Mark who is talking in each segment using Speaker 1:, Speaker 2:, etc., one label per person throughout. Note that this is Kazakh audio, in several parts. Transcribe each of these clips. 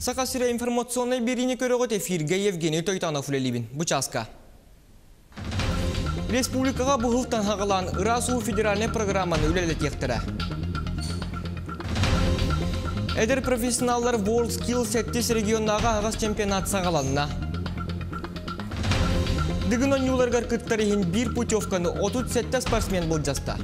Speaker 1: Сақасыра информационный беріне көрігіт эфирге Евгений Тойтанов үлелебін. Бұчаска. Республикаға бұғылтан хағылан Ырасу федеральный программаны үлелет ектірі. Әдір профессионаллар WorldSkills 7 регионнаға ағас чемпионат сағаланына. Дығынан юларғар күттарығын бір путевканы 37 спортсмен бұл жаста.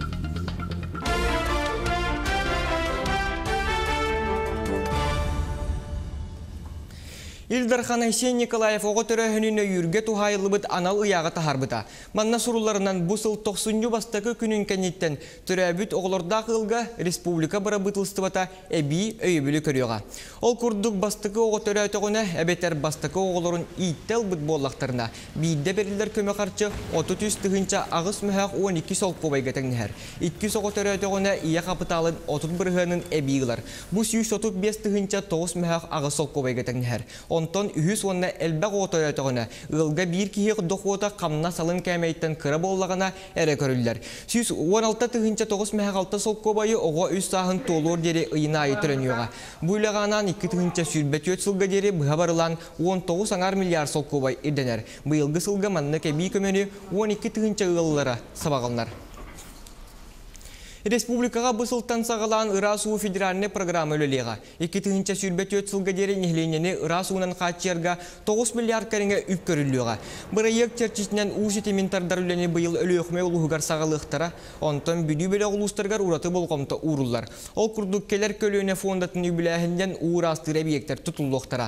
Speaker 1: Илдархан Айсен Николаев оғы түрәхініне үрге тухайылы бұд анал ұяғы тахарбыта. Манна сұруларынан бұсыл 90 бастықы күнін кәнеттен түрәбіт оғылырда қылға республика бара бұтылыстыбата әбі өйбілі көріға. Ол күрдік бастықы оғы түрәтіғіне әбетер бастықы оғылырын иттел бұд боллақтарына. Бейді берілдер көмі қарчы 30 тұғынша ағыс мүхәқ 12 сол көбайгетіңнер. 2 оғы түрәтіғіне ия қапыталын 30 бірғының әбейгілер. Бұс 135 тұғынша 9 мүхәқ ағыс сол көбайгетіңнер. Онтон үхіс онна әлбәқ отойатығына, ұлға бір кейі құдық қамна салын кәмейттен кірі боллағына әрі көрілдер. 16 тұғынша 9 мәғалты сол көбайы оға үс сағын толуыр дері ұйына айы түрінеуға. Бұйлағанан 2 тұғынша сүрбәт өт сылға дері бұға барылан 19 аңар миллиард сол көбай еденер. Бұйылғы сылға манны кәбей көмені 12 тұғынша ұлылары сабағылар. Республикаға бұсылтан сағалан Ырасу федеральный программа өлелеға. 2-тігінші сүрбет өт сылға дері нехленені Ырасуынан қатчерға 9 миллиард кәріңе үп көрілуға. Бірайек черчесінен ұшы тементардар өлені бұйыл өлі өқме ұлығығар сағалықтара, онтан бүді бөлі ұлыстырғар ұраты болғамта ұрылар. Ол күрдік келер көліне фондатын үбіләхінден ұрастыр әбиектер тұтылуқтара.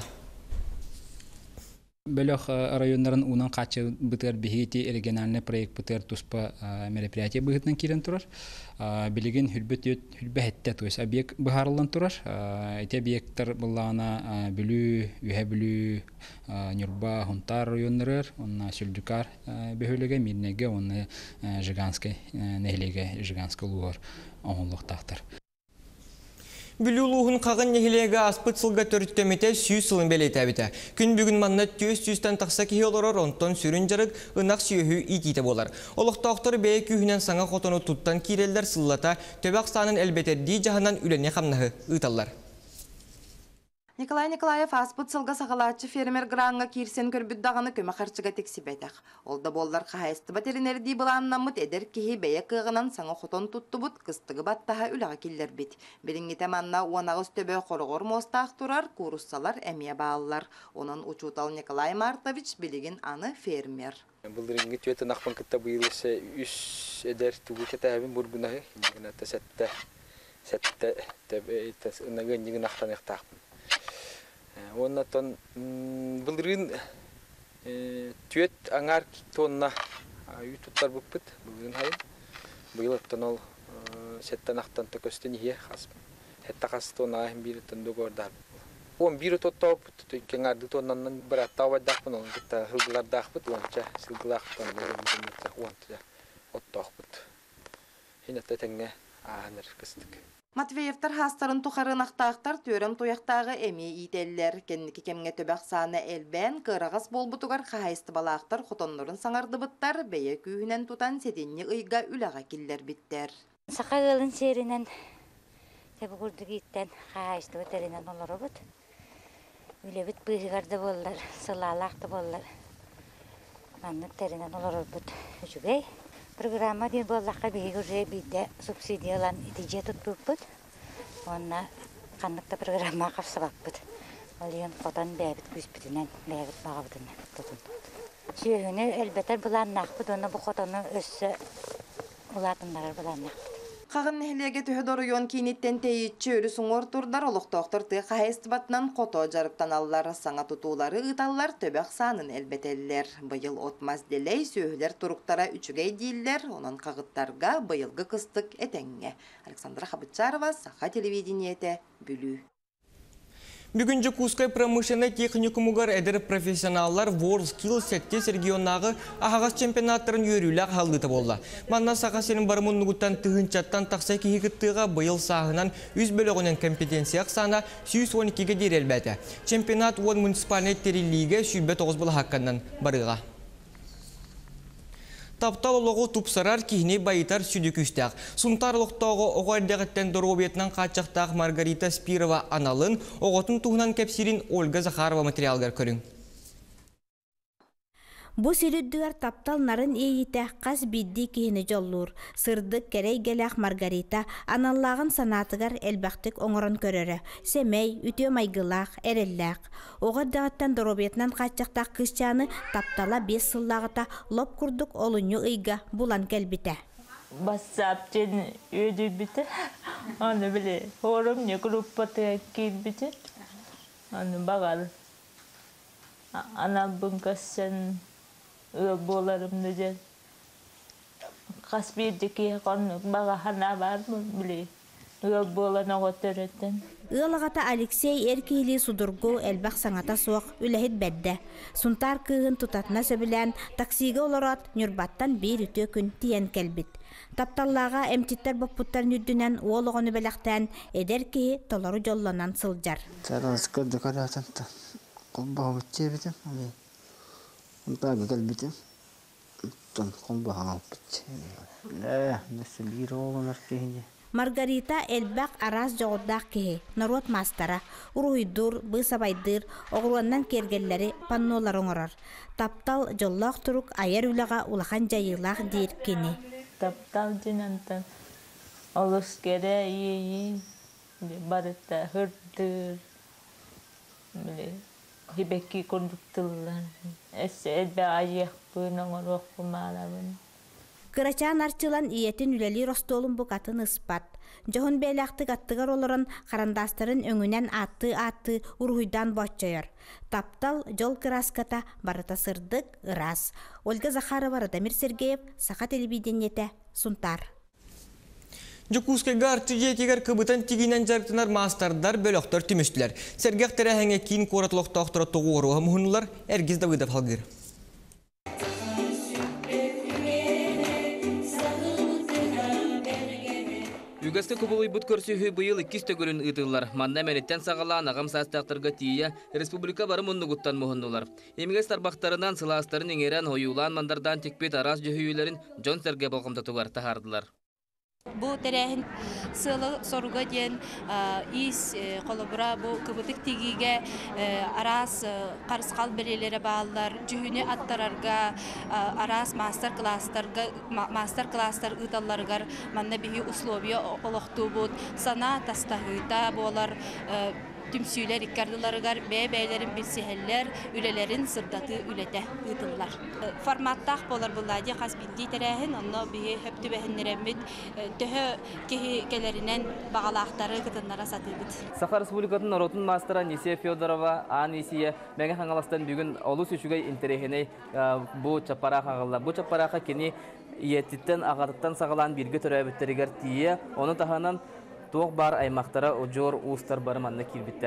Speaker 2: Бөлөх районнарын унан качы бытыр бихити региональный проект бытыр туспа мероприятие быгытнан кирен турар. Билеген хүлбәһәттә, то есть объект быһарылдан турар. Эти объекттар буллана бүлү, үһә бүлү, Нюрба, Хунтар районнары, онна Сүлдүкар бөһөлеге, Мирнеге, онна Жиганскай, Нехлеге, Жиганскай лугар оңлыктактар.
Speaker 1: Бүлілуғын қағын нехілеге аспыт сылға төріттемете сүйіз сылын бәлейті әбіті. Күн бүгін манна төз-түйістен тақса кей оларар, онтон сүрін жарық ұнақ сүйігі итейті болар. Олықтақтыр бәйі күйінен саңа қотыны тұттан кейрелдер сыллата төбәқ санын әлбетердей жағынан үлене қамнағы ұйталар.
Speaker 3: Николай Николаев аспыт сылға сағалатчы фермер гранға кирсен көрбүддағаны көмі қарчыға тексібетақ. Олда болдар қағайысты батеринердей бұланнамыт әдер кейі бәйі қығынан саңа қотон тұтты бұд қыстығы баттаға үліға келдер бет. Біріңі таманна уанағыз төбе қорғыр мостақ тұрар, куруссалар әмия бағалар. Онын учутал Николай Мартович білеген аны фермер.
Speaker 4: Бұлдырыңғы төйті нақпан күтті бұйылысы үш әдер түгі кәті әбін бұрбынағы. Сәтті Оннатон бұлдырын түйет аңар тонна үйтуттар бұппыт, бұлдырын хайын. Бұйылыптан ол сәттен ақтан төкөстен ие қасып. Әтті қасы тонна ағын бірі түнді көрдар. Он бірі тотта бұппыт, төйкен арды тоннанын бір атта авайдақпын, оның күтті ғылғылардақ бұт, онша сылғылақтан отта бұт. Хинетті тәңе ағыныр кістік.
Speaker 3: Матвеевтар хастарын тухарын ақтақтар төрім тояқтағы әме ителлер. Кеннекі кемге төбәқ саны әлбән, қырағас болбутуғар қағайысты балақтар қотонларын саңарды бұттар, бәйі күйінен тұтан сетенне ұйға үліға келдер біттер.
Speaker 5: Сақағылын серінен, тәбі күрдігі иттен қағайысты бұтарынан олары бұд. Үлі бүт бұйғарды болдар, сылалақты болдар. Маннық тәрінен олары бұд жүгей. Программа ден боллаққа бейгі уже бейді субсидиялан итеже тұтпып бұд. Онна қандықта программа қапсабақ бұд. Ол ең қотан бәйбіт күспітінен, бәйбіт бағабыдынан тұтын. Сүйегіне әлбәтер бұланнақ бұд, оны бұл қотаны өссі ұлатынлары бұланнақ бұд.
Speaker 3: Қағын нәхілеге түхідор ойон кейнеттен тейітші өлі сұңыр тұрдар олықтоқтыр тұй қағайысты батынан қото жарыптан алылар, саңа тұтулары ұталылар төбәқ санын әлбетелілер. Бұйыл отмаз делей сөйлер тұрықтара үчігей дейілер, онын қағыттарға бұйылғы қыстық әтәңге. Александра Хабытчарова, Саха телевидениеті, Бүлі.
Speaker 1: Бүгінгі Кускай промышленный техникумугар әдір профессионаллар WorldSkills 7 регионнағы ағағас чемпионаттарын өрілі қалдыты болды. Манна сақасының бармын нүгіттен түгіншаттан тақса кейгіттіға бұйыл сағынан 100 бөлігінен компетенцияқ сана 112-ге дер әлбәті. Чемпионат 10 муниципальный териліге 9 бұл хаққаннан барыға. Таптал олығы тупсарар кихіне байытар сүдікүстәк. Сунтар лоқтауғы оғардағыттен дұробетінен қатшақтақ Маргарита Спирова аналын, оғытын туғынан кәпсирин Ольга Захарова материалдар көрің.
Speaker 6: Бу сирүддүгар таптал нарын ийите қас бидди кihini жоллур. Сырдык керей гелях Маргарита аналлагын санатыгар элбақтык оңорон көрөрө. Семей, үтө майгылах, эреллах. Оғар дағыттан доробетнан қатчақтақ кышчаны таптала 5 сыллағыта лоп курдук олуню ыйга булан келбите.
Speaker 7: Бассаптен өйдү бите. Аны биле, хорум не группаты килбите. Аны багал. Ана бункасын боларымды жер. Қасбирдеке қонық баға хана бар біле. Болана ғотыреттен.
Speaker 6: Ыалағата Алексей эркейли судургу элбақ саңата соқ үләхет бәдді. Сунтар кыгын тутатына сөбілән таксиге оларат нүрбаттан бір үтө күн тиен келбит. Тапталлаға әмтиттер боппуттар нүрдінен уолығыны бәләқтен эдер кейі толару жолланан сылжар. Маргарита элбак арас жоғырдақ кеhe, народ мастара, уруйдур, бысабайдыр, оғыруаннан кергеллері паннолар оңырар. Таптал жоллақ тұрук аяр үліға улахан жайылақ дейір кені.
Speaker 7: Таптал жинантан олыс кере ей, барыта хырдыр, хибекки кондуктылар. Элбе аяқ бұйын оңыр оқымалабын.
Speaker 6: Кырачан арчылан иетин үлели ростолун букатын ыспат. Жохун бәләхтык аттыгар олорын қарандастарын өңінен атты ургуйдан боччойор. Таптал жол кыраската барыта сырдык ырас. Ольга Захарова, Радамир Сергеев, Саха телевидениете, Сунтар.
Speaker 1: Жукускайга артыжетигер кыбытан тигинен жарктынар мастардар бөлөктөр түмүстүлер. Сергек терехеңе кийин куратлыктактыра тогуруга мухунлар эргиз Давыдов халгыр.
Speaker 8: Югасты кубулуй бут көрсүхү быйыл 2 төгөрүн ытыллар. Манда менеттен сагалаан агам састактарга тия республика бары муннугуттан мухуннулар. Эмиге старбактарынан сылаастарын эңерен оюлаан мандардан текпет арас жөһүйүлөрүн Жон Серге болгомдотугар тахардылар.
Speaker 9: Бу терехин сылы соруга ден ис колобура бу кыбытык тигиге арас карыскал белелери баалар жүһүнү аттарарга арас мастер класстар ыталларгар манна бихи условия олохтубут сана тастагыта болар түмсүйлер иккардыларыгар бәйлерин билсихеллер үлелерин сырдаты үлете ытыллар. Форматтах болар буллади хасбинди терехин онно бихи хөптү бехиннеремит төһө кихи келеринен багалактары кытыннара сатыбыт.
Speaker 8: Саха Республикатын народун мастера Анисия Федорова Анисия мега хангаластан бүгүн олус үчүгөй интерехине бу чапараха агылла. Бу чапараха кини иеттен агартан сагалан бирге төрөбүттеригер тие, оны таханан тоқ бар аймақтара ұжор ұстар барыманна кирбиттер.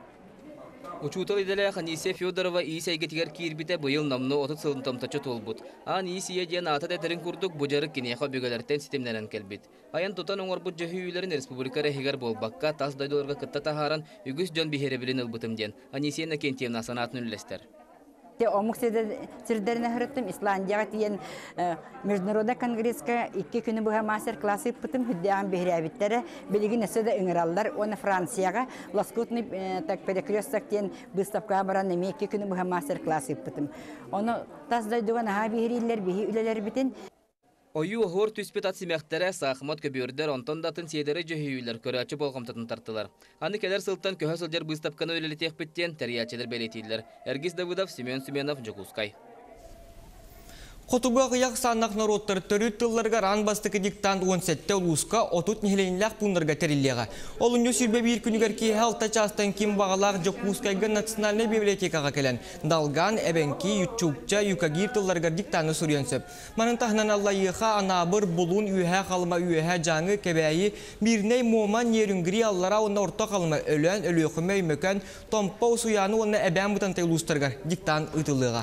Speaker 8: Учутал иделе Анисия Федорова Исайга тигер кирбите быйыл намны 30 сылын тамтачы толбут. Анисия ден ата тетерин курдук бужарык кинеха бөгөлөртен системнерен келбит. Аян тутан оңор бу жөһүйүлөрүн республика рехигер болбакка тас дайдолорга кытта тахаран үгүс жон бихеребилин ылбытым ден. Анисия Кентьевна санаатын үллестер.
Speaker 10: Омук сирдерine hırıttım İslandiya'ya diyen Международный конгресска 2 күні бұға мастер-классы пытым хүддеған бейрәбіттері білігін әсі де үңіралдар. Оны Францияға Лоскутный перекресток диен выставкаға баран әме 2 күні бұға мастер-классы пытым. Оны таздайдуған аға бейрелер, бейі үлелер бітін.
Speaker 8: Ою хор түспет атсимяқтары сақымат көбеурдер онтон датын седері жөһүйілер көрәчі болғымтатын тартылар. Аны кәдер сылттан көһө сылжар бұстапқаны өлелі текпеттен тәриячелер бәлетейлер. Эргиз Давыдов, Семен Суменов, Жокускай.
Speaker 1: Хотуга қияқ санақ народтар түрі тылларға ран бастықы диктант 17 ұлысқа отут нехеленіләқ бұндарға тәрілеға. Олын өсірбе бір күнігер кейі алта частан кем бағалақ Жокускайға национальный библиотекаға келен. Далган, әбенки, ютчукча, юкагир тылларға диктаны сүренсіп. Манын тахнан алла еға анабыр бұлын үйәе қалыма үйәе жаңы кәбәйі бірней моман ерінгіри аллара онна орта қалыма өлен, өліқіме өмекен, томпау суяны онна әбән бұтантай ұлыстарға диктан ұтылыға.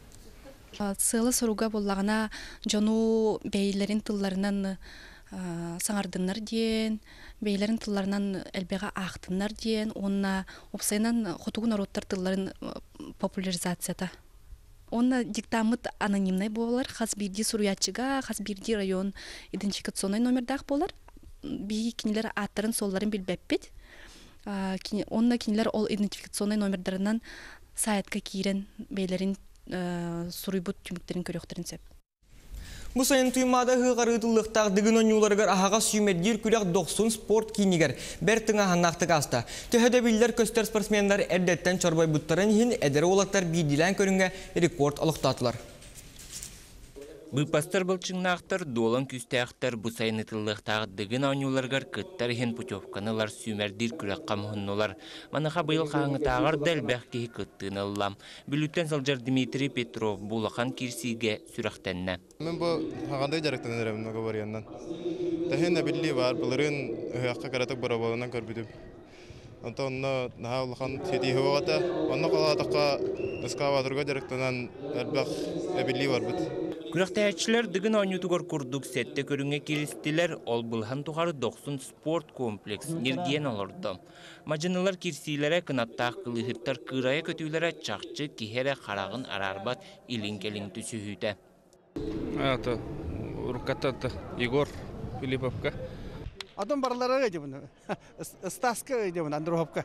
Speaker 11: Сылы соруга боллағына жону бейлерин тылларынан саңардыннар диен, бейлерин тылларынан әлбеға ақтыннар диен, онна опсайынан хотугун ороттар тылларын популяризацията. онна диктамыт анонимный болар, хас бирди суруячыга, хас бирди район идентификационный номердах болар. Би кинилер аттарын солларын билбеппит. Онна кинилер ол идентификационный номердарынан сайтка кирен бейлерин суруйбут түмүктерин көрөктөрүн сеп.
Speaker 1: Бу сайын туймада хыгарытылыктар дигин онюларыгар ахага сүймеддир күлек 90 спорт кийнигер бер тыңа ханнактык аста. Төһөдө биллер көстөр спортсмендар эрдеттен чорбой буттарын хин эдер олаттар бидилен көрүнгө рекорд алыктатылар.
Speaker 12: Быпастар былчыңнақтар, долан күстәқтар бұ сайынытылықтағы дығын ауыныларғар күттар хен путевканылар сүймердір күрек қамғынылар. Манаға бұйыл қаңытағар дәл бәқкеі күттіғын алылам. Бүліттен салжар Дмитрий Петров бұлақан кирсиге сүрақтенне.
Speaker 13: Мен бұл қағандай жарықтан әрімін оғы барыяннан. Тәхен әбілі бар, бұлырын ұяққа қаратық бұра болынан көрбідіп. Онта онына наға ұлақан сеті хөвағата, онына қалатаққа эскаваторға жарықтанан әлбәқ әбілі бар бұд.
Speaker 12: Күрәктәчілер дығын ойнутығыр күрдік сәтті көріңе келістілер, ол бұлған тұғары 90 спорт комплекс нерген олырды. Мажынылар керсейлері қынаттақ қылығыттар қырайы көтілері чақчы кехері қарағын арарбат илін-келін түсіхүйді.
Speaker 14: Это рукатата Егор Филипповка.
Speaker 15: Адам барлары өйді бұны, Стаска өйді бұны, Андровка.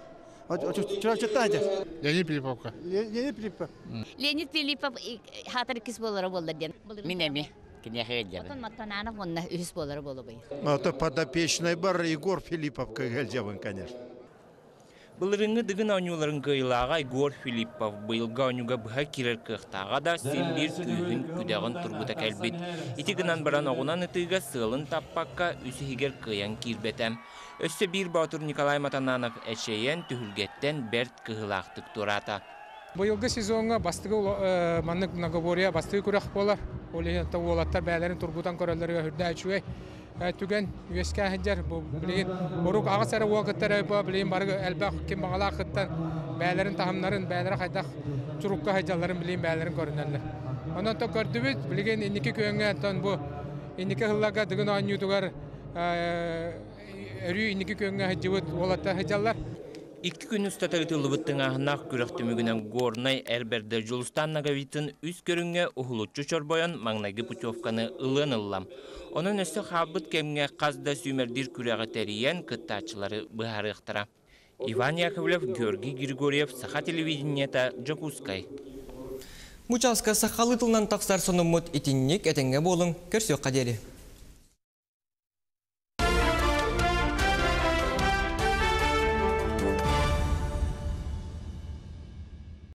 Speaker 14: Леонид Филипповка.
Speaker 15: Леонид Филиппов.
Speaker 16: Леонид Филиппов хатар кис болары болды ден.
Speaker 17: Минеми, кенеге ден.
Speaker 16: Отон маттананов онна үс болары болы бай.
Speaker 18: Это подопечный бар Егор Филипповка гелдевын, конечно.
Speaker 12: Бұлырыңы дығын ауыныларын қайлаға Егор Филиппов бұйылға ауынуға бұға керер қықтаға да сенбір күйін күдәғын тұрбыта кәлбет. Итігінан баран оғынан ұтыға сылын таппаққа үсі егер қиян кирбетем. Өсі бір Батур Николай Матананов әшейен түхілгеттен бәрт қығылақтық тұрата.
Speaker 19: Бұйылғы сезонға бастығы маннық наговория бастығы күрек болар. Олегенті олаттар бәлерін тұрбутан көрелері үрді әчуей. Түген үеске әхінжер білейін. Орук ағыз әрі уақыттар өйпі білейін барғы әлбәқ кем бағала ақыттан бәлерін тахымнарын, бәлері қайдақ чұрыққа хайжаларын білейін бәлерін көрінерлер. Онан то көрді бүт, білеген инекі күйенге әттен бұл инекі ғыллаға дығын ойнютығар өрі инекі күйенге хайжыбыт олатта хайжалар.
Speaker 12: Iki gün üstatagıtılıbıttın ahınaq күрәқтімігінен горнай әрбәрді Жолстаннаға витін үз көрінге ұхылытчы чорбоян маңнағы путевканы ылын ыллам. Onun өсі қабыт кәмге қазда сүймердір күрәғы тәрейен күттачылары бұхарықтыра. Иван Яковлев, Георгий Григорьев, Саха телевидениета, Джокускай.
Speaker 1: Мучаска сақалы тылынан тақсар сонымыт итіннік әтенге болың көрсек қадері.